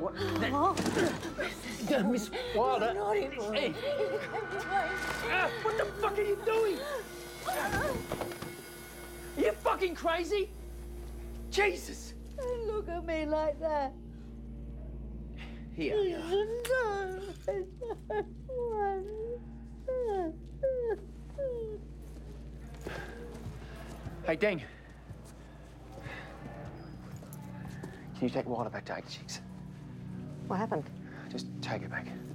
What? Miss Wilder. Hey. What the fuck are you doing? Are you fucking crazy? Jesus. Don't look at me like that. Here. Hey, Deng. Can you take Wilder back to 86? What happened? Just take it back.